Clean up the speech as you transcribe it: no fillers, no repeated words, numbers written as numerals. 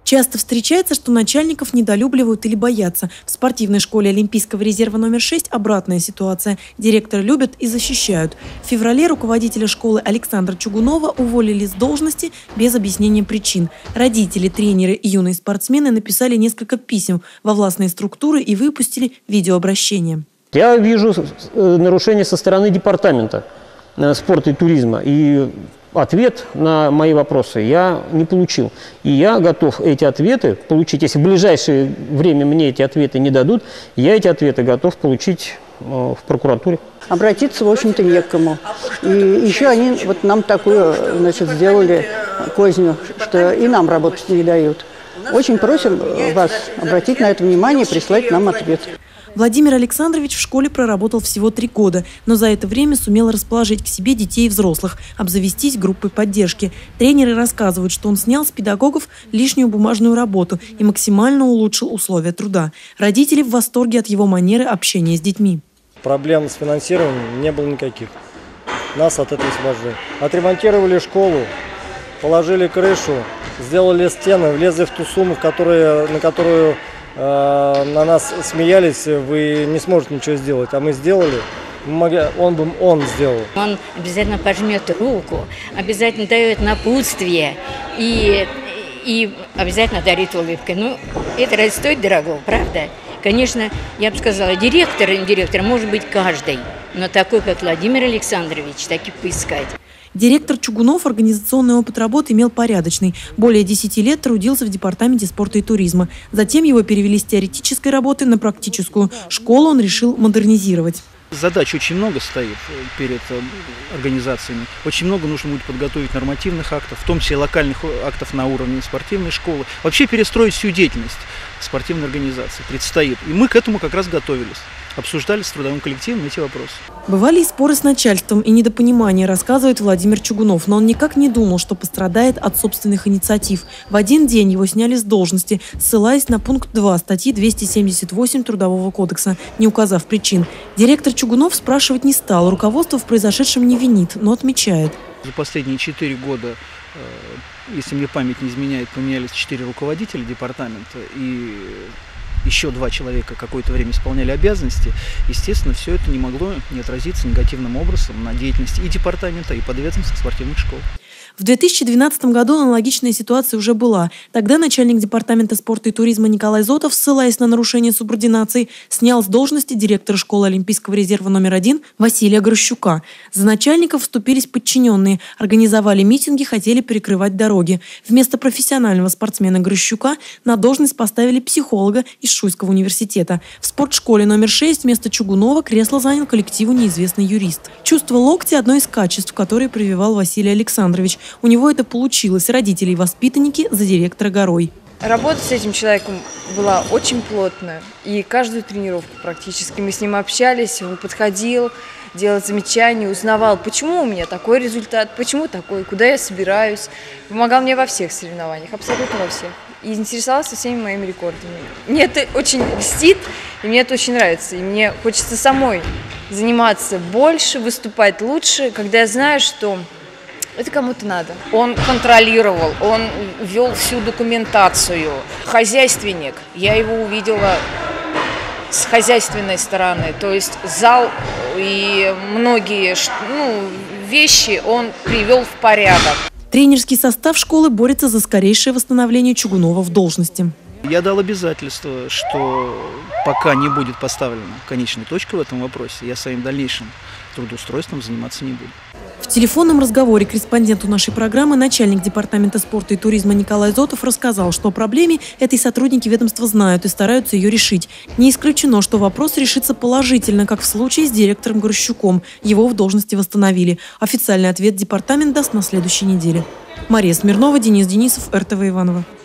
Часто встречается, что начальников недолюбливают или боятся. В спортивной школе Олимпийского резерва номер 6 обратная ситуация. Директора любят и защищают. В феврале руководителя школы Александра Чугунова уволили с должности без объяснения причин. Родители, тренеры и юные спортсмены написали несколько писем во властные структуры и выпустили видеообращение. Я вижу нарушение со стороны департамента спорта и туризма. И ответ на мои вопросы я не получил. И я готов эти ответы получить. Если в ближайшее время мне эти ответы не дадут, я эти ответы готов получить в прокуратуре. Обратиться, в общем-то, не к кому. И еще они вот нам такую, значит, сделали козню, что и нам работать не дают. Очень просим вас обратить на это внимание и прислать нам ответ. Владимир Александрович в школе проработал всего 3 года, но за это время сумел расположить к себе детей и взрослых, обзавестись группой поддержки. Тренеры рассказывают, что он снял с педагогов лишнюю бумажную работу и максимально улучшил условия труда. Родители в восторге от его манеры общения с детьми. Проблем с финансированием не было никаких. Нас от этого освобождали. Отремонтировали школу, положили крышу, сделали стены, влезли в ту сумму, на которую на нас смеялись, вы не сможете ничего сделать, а мы сделали. Он сделал. Он обязательно пожмет руку, обязательно дает напутствие и обязательно дарит улыбкой. Ну, это разве стоит дорого, правда? Конечно, я бы сказала, директор может быть каждый, но такой, как Владимир Александрович, так и поискать. Директор Чугунов организационный опыт работы имел порядочный. Более 10 лет трудился в департаменте спорта и туризма. Затем его перевели с теоретической работы на практическую. Школу он решил модернизировать. Задач очень много стоит перед организациями. Очень много нужно будет подготовить нормативных актов, в том числе локальных актов на уровне спортивной школы. Вообще перестроить всю деятельность спортивной организации предстоит. И мы к этому как раз готовились. Обсуждали с трудовым коллективом эти вопросы. Бывали и споры с начальством, и недопонимание, рассказывает Владимир Чугунов. Но он никак не думал, что пострадает от собственных инициатив. В один день его сняли с должности, ссылаясь на пункт 2 статьи 278 Трудового кодекса, не указав причин. Директор Чугунов спрашивать не стал. Руководство в произошедшем не винит, но отмечает. За последние 4 года, если мне память не изменяет, поменялись 4 руководителя департамента, и еще 2 человека какое-то время исполняли обязанности. Естественно, все это не могло не отразиться негативным образом на деятельности и департамента, и подведомственных спортивных школ. В 2012 году аналогичная ситуация уже была. Тогда начальник департамента спорта и туризма Николай Зотов, ссылаясь на нарушение субординации, снял с должности директора школы Олимпийского резерва номер 1 Василия Грощука. За начальников вступились подчиненные, организовали митинги, хотели перекрывать дороги. Вместо профессионального спортсмена Грощука на должность поставили психолога из Шуйского университета. В спортшколе номер 6 вместо Чугунова кресло занял коллективу неизвестный юрист. Чувство локтя – одно из качеств, которые прививал Василий Александрович. У него это получилось. Родители и воспитанники за директора горой. Работа с этим человеком была очень плотная. И каждую тренировку практически мы с ним общались. Он подходил, делал замечания, узнавал, почему у меня такой результат, почему такой, куда я собираюсь. Помогал мне во всех соревнованиях, абсолютно во всех. И интересовался всеми моими рекордами. Мне это очень льстит, и мне это очень нравится. И мне хочется самой заниматься больше, выступать лучше, когда я знаю, что это кому-то надо. Он контролировал, он вел всю документацию. Хозяйственник. Я его увидела с хозяйственной стороны. То есть зал и многие вещи он привел в порядок. Тренерский состав школы борется за скорейшее восстановление Чугунова в должности. Я дал обязательство, что пока не будет поставлена конечная точка в этом вопросе, я своим дальнейшим трудоустройством заниматься не буду. В телефонном разговоре корреспонденту нашей программы начальник департамента спорта и туризма Николай Зотов рассказал, что о проблеме этой сотрудники ведомства знают и стараются ее решить. Не исключено, что вопрос решится положительно, как в случае с директором Грощуком. Его в должности восстановили. Официальный ответ департамент даст на следующей неделе. Мария Смирнова, Денис Денисов, РТВ Иваново.